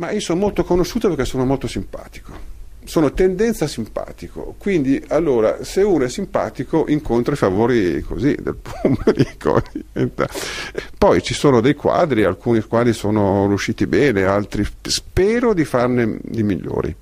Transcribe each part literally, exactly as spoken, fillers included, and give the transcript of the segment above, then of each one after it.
Ma io sono molto conosciuto perché sono molto simpatico. Sono tendenza simpatico, quindi allora se uno è simpatico incontra i favori così del pubblico. Poi ci sono dei quadri, alcuni quadri sono riusciti bene, altri spero di farne di migliori.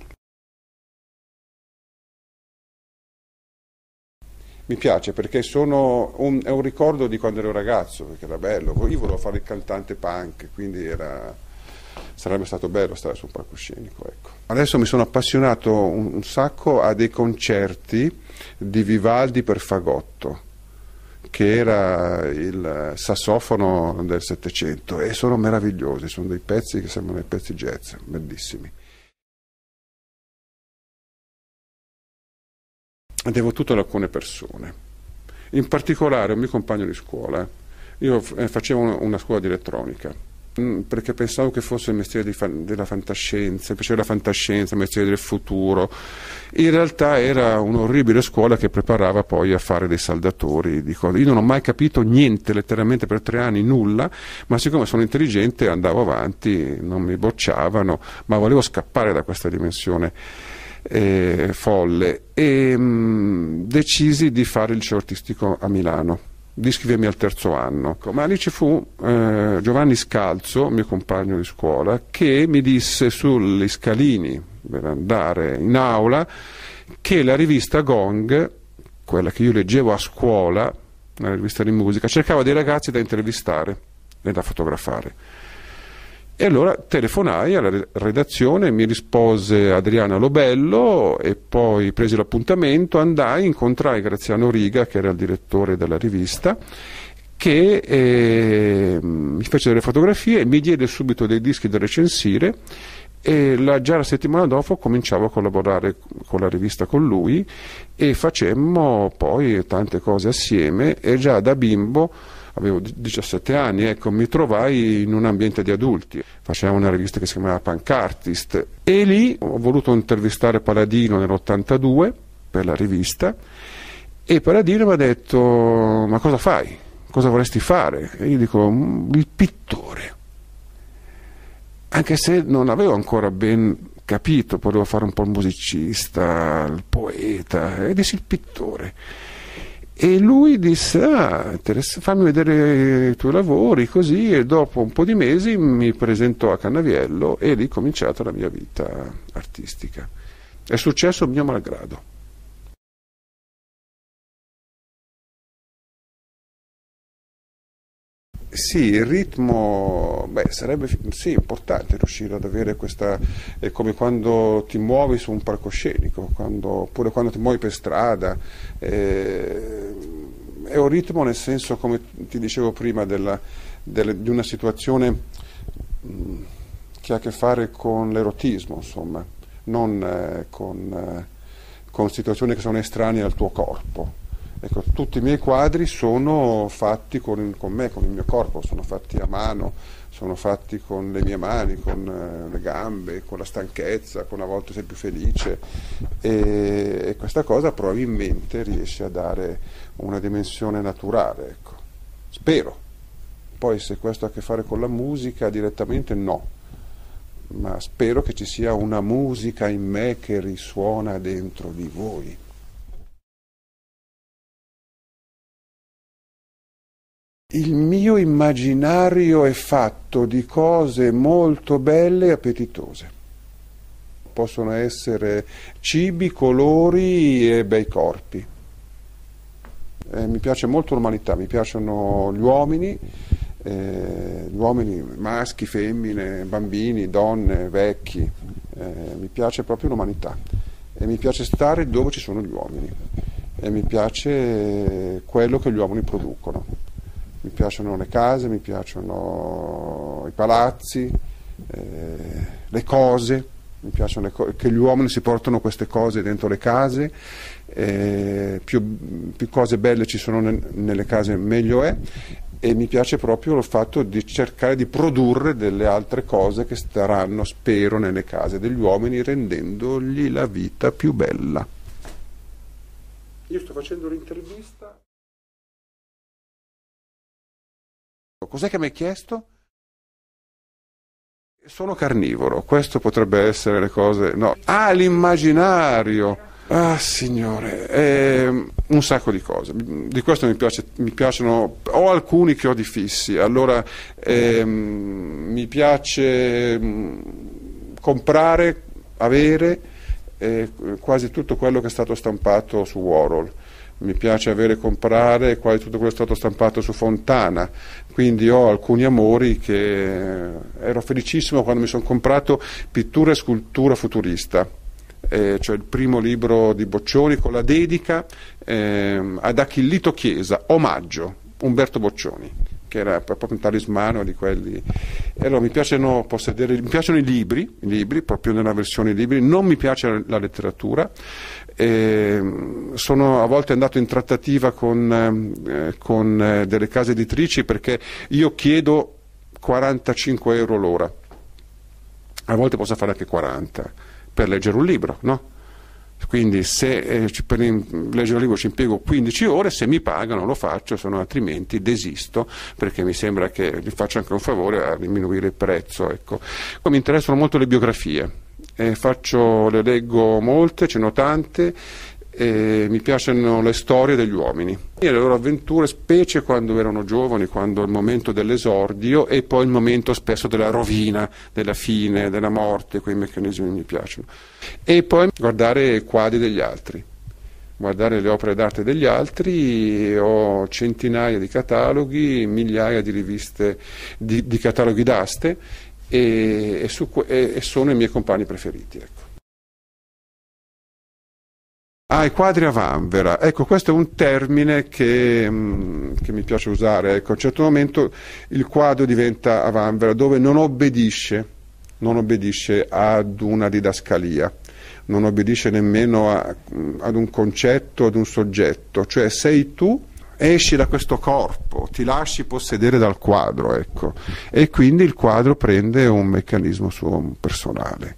Mi piace perché sono un, è un ricordo di quando ero ragazzo, perché era bello. Io volevo fare il cantante punk, quindi era, sarebbe stato bello stare sul palcoscenico. Ecco. Adesso mi sono appassionato un, un sacco a dei concerti di Vivaldi per fagotto, che era il sassofono del Settecento, e sono meravigliosi, sono dei pezzi che sembrano dei pezzi jazz, bellissimi. Devo tutto ad alcune persone, in particolare un mio compagno di scuola. Io facevo una scuola di elettronica perché pensavo che fosse il mestiere di fan, della fantascienza, mi piaceva la fantascienza, il mestiere del futuro. In realtà era un'orribile scuola che preparava poi a fare dei saldatori di cose. Io non ho mai capito niente, letteralmente per tre anni nulla, ma siccome sono intelligente andavo avanti, non mi bocciavano, ma volevo scappare da questa dimensione Eh, folle e mh, decisi di fare il liceo artistico a Milano, di iscrivermi al terzo anno. Ma lì ci fu eh, Giovanni Scalzo, mio compagno di scuola, che mi disse sugli scalini per andare in aula che la rivista Gong, quella che io leggevo a scuola, una rivista di musica, cercava dei ragazzi da intervistare e da fotografare. E allora telefonai alla redazione, mi rispose Adriana Lobello e poi presi l'appuntamento, andai, incontrai Graziano Riga, che era il direttore della rivista, che eh, mi fece delle fotografie e mi diede subito dei dischi da recensire, e la, già la settimana dopo cominciavo a collaborare con la rivista con lui e facemmo poi tante cose assieme, e già da bimbo, avevo diciassette anni, ecco, mi trovai in un ambiente di adulti. Facevamo una rivista che si chiamava Punk Artist e lì ho voluto intervistare Paladino nell'ottantadue per la rivista, e Paladino mi ha detto: ma cosa fai? Cosa vorresti fare? E io dico: il pittore. Anche se non avevo ancora ben capito, volevo fare un po' il musicista, il poeta, e dissi il pittore. E lui disse: ah, fammi vedere i tuoi lavori, così, e dopo un po' di mesi mi presentò a Cannaviello e lì è cominciata la mia vita artistica. È successo mio malgrado. Sì, il ritmo, beh, sarebbe sì, importante riuscire ad avere questa, è come quando ti muovi su un palcoscenico, quando, oppure quando ti muovi per strada, eh, è un ritmo nel senso, come ti dicevo prima, della, delle, di una situazione mh, che ha a che fare con l'erotismo, insomma, non eh, con, eh, con situazioni che sono estranee al tuo corpo. Ecco, tutti i miei quadri sono fatti con, con me, con il mio corpo, sono fatti a mano, sono fatti con le mie mani, con eh, le gambe, con la stanchezza, con a volte sei più felice, e, e questa cosa probabilmente riesce a dare una dimensione naturale, ecco. Spero. Poi se questo ha a che fare con la musica direttamente no, ma spero che ci sia una musica in me che risuona dentro di voi. Il mio immaginario è fatto di cose molto belle e appetitose. Possono essere cibi, colori e bei corpi. Eh, mi piace molto l'umanità, mi piacciono gli uomini, eh, gli uomini maschi, femmine, bambini, donne, vecchi. Eh, mi piace proprio l'umanità e mi piace stare dove ci sono gli uomini e mi piace quello che gli uomini producono. Mi piacciono le case, mi piacciono i palazzi, eh, le cose, mi piacciono le co- che gli uomini si portano queste cose dentro le case, eh, più, più cose belle ci sono ne- nelle case meglio è, e mi piace proprio il fatto di cercare di produrre delle altre cose che staranno, spero, nelle case degli uomini, rendendogli la vita più bella. Io sto facendo l'intervista. Cos'è che mi hai chiesto? Sono carnivoro, questo potrebbe essere le cose, no. Ah, l'immaginario, ah signore, eh, un sacco di cose, di questo mi piace, mi piacciono, ho alcuni che ho di fissi, allora eh, mi piace comprare, avere eh, quasi tutto quello che è stato stampato su Warhol. Mi piace avere, comprare quasi tutto quello che è stato stampato su Fontana, quindi ho alcuni amori che ero felicissimo quando mi sono comprato Pittura e scultura futurista, eh, cioè il primo libro di Boccioni con la dedica eh, ad Achillito Chiesa, omaggio, Umberto Boccioni, che era proprio un talismano di quelli. E allora mi piacciono possedere, mi piacciono i libri, i libri, proprio nella versione libri, non mi piace la letteratura. Eh, sono a volte andato in trattativa con, eh, con eh, delle case editrici perché io chiedo quarantacinque euro l'ora, a volte posso fare anche quaranta per leggere un libro, no? Quindi se eh, per leggere un libro ci impiego quindici ore, se mi pagano lo faccio, se no altrimenti desisto, perché mi sembra che gli faccio anche un favore a diminuire il prezzo, ecco. Poi mi interessano molto le biografie. Eh, faccio, le leggo molte, ce n'ho tante, e mi piacciono le storie degli uomini e le loro avventure, specie quando erano giovani, quando è il momento dell'esordio e poi il momento spesso della rovina, della fine, della morte, quei meccanismi mi piacciono. E poi guardare quadri degli altri, guardare le opere d'arte degli altri, ho centinaia di cataloghi, migliaia di riviste, di, di cataloghi d'aste, E, e, su, e, e sono i miei compagni preferiti, ecco. Ah, i quadri a vanvera, ecco, questo è un termine che, mh, che mi piace usare, ecco. A un certo momento il quadro diventa a vanvera, dove non obbedisce, non obbedisce ad una didascalia, non obbedisce nemmeno a, ad un concetto, ad un soggetto, cioè sei tu, esci da questo corpo, ti lasci possedere dal quadro, ecco, e quindi il quadro prende un meccanismo suo personale.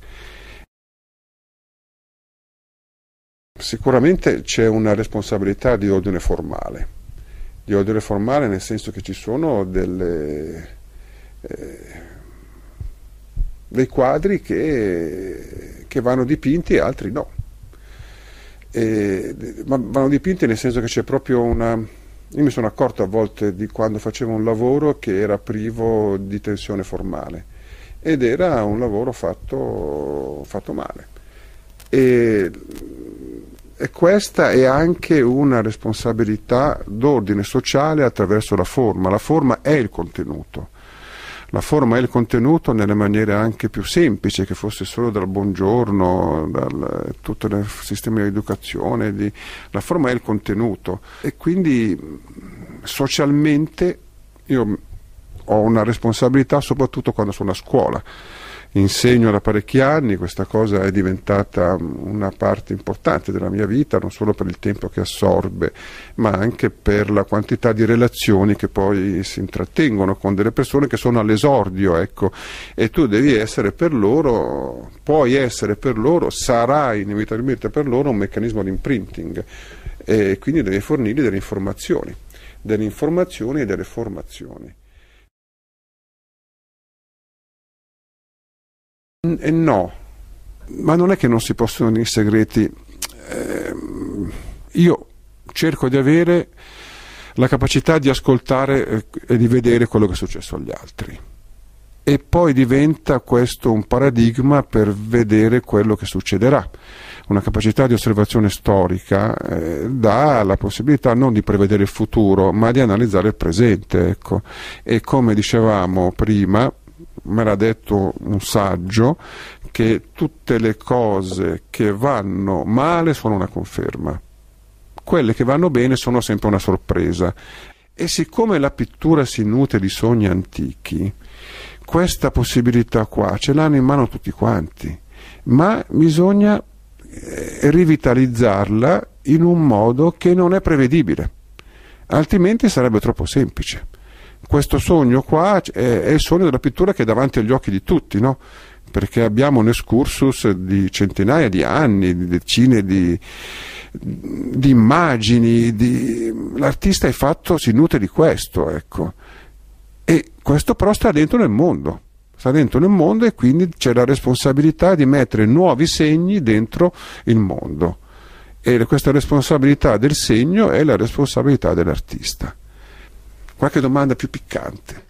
Sicuramente c'è una responsabilità di ordine formale, di ordine formale nel senso che ci sono delle, eh, dei quadri che, che vanno dipinti e altri no. E, ma vanno dipinti nel senso che c'è proprio una... Io mi sono accorto a volte di quando facevo un lavoro che era privo di tensione formale ed era un lavoro fatto, fatto male. E, e questa è anche una responsabilità d'ordine sociale attraverso la forma. La forma è il contenuto. La forma è il contenuto nelle maniere anche più semplici, che fosse solo dal buongiorno, dal tutto il sistema di educazione, di, la forma è il contenuto e quindi socialmente io ho una responsabilità soprattutto quando sono a scuola. Insegno da parecchi anni, questa cosa è diventata una parte importante della mia vita, non solo per il tempo che assorbe, ma anche per la quantità di relazioni che poi si intrattengono con delle persone che sono all'esordio, ecco, e tu devi essere per loro, puoi essere per loro, sarai inevitabilmente per loro un meccanismo di imprinting, e quindi devi fornire delle informazioni, delle informazioni e delle formazioni. E no, ma non è che non si possono unire i segreti. Eh, io cerco di avere la capacità di ascoltare eh, e di vedere quello che è successo agli altri. E poi diventa questo un paradigma per vedere quello che succederà. Una capacità di osservazione storica eh, dà la possibilità non di prevedere il futuro, ma di analizzare il presente. Ecco. E come dicevamo prima, me l'ha detto un saggio, che tutte le cose che vanno male sono una conferma, quelle che vanno bene sono sempre una sorpresa. E siccome la pittura si nutre di sogni antichi, questa possibilità qua ce l'hanno in mano tutti quanti, ma bisogna rivitalizzarla in un modo che non è prevedibile, altrimenti sarebbe troppo semplice. Questo sogno qua è, è il sogno della pittura che è davanti agli occhi di tutti, no? Perché abbiamo un excursus di centinaia di anni, di decine di, di immagini, di... l'artista è fatto, si nutre di questo, ecco. E questo però sta dentro nel mondo, sta dentro nel mondo e quindi c'è la responsabilità di mettere nuovi segni dentro il mondo. E questa responsabilità del segno è la responsabilità dell'artista. Qualche domanda più piccante?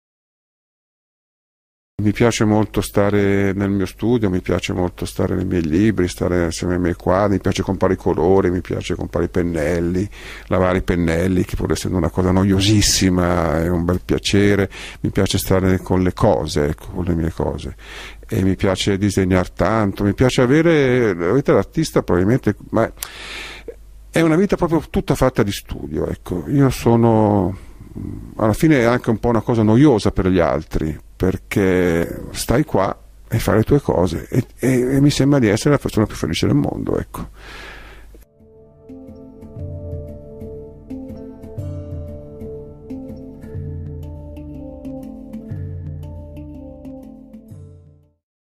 Mi piace molto stare nel mio studio, mi piace molto stare nei miei libri, stare insieme ai miei quadri, mi piace comprare i colori, mi piace comprare i pennelli, lavare i pennelli, che pur essendo una cosa noiosissima è un bel piacere, mi piace stare con le cose, ecco, con le mie cose. E mi piace disegnare tanto, mi piace avere, la vita dell'artista probabilmente, ma è una vita proprio tutta fatta di studio, ecco. Io sono, alla fine è anche un po' una cosa noiosa per gli altri, perché stai qua e fai le tue cose e, e, e mi sembra di essere la persona più felice del mondo, ecco.